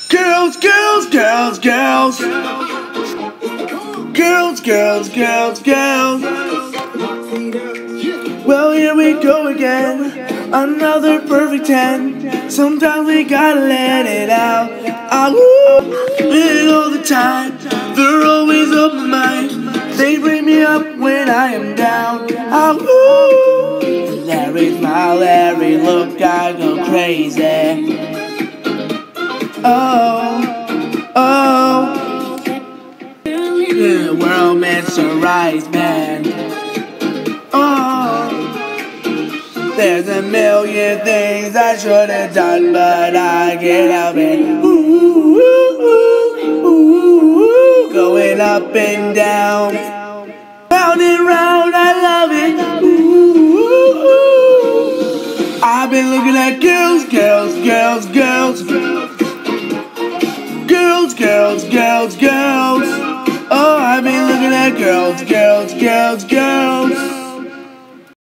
Girls, girls, girls, girls. Girls, girls, girls, girls. Well, here we go again. Another perfect 10. Sometimes we gotta let it out. I it all the time. They're always on my mind. They bring me up when I am down. Larry, my Larry, look, I go crazy. The world mesmerized, man. There's a million things I should have done, but I can't help it. Ooh, ooh, ooh, ooh, going up and down, round and round, I love it. Ooh, ooh, ooh. I've been looking at girls, girls, girls, girls. Girls, girls, girls, girls. Oh, I've been looking at girls, girls, girls, girls.